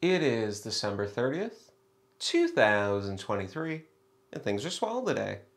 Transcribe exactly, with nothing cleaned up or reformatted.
It is December thirtieth, two thousand twenty-three, and things are swell today.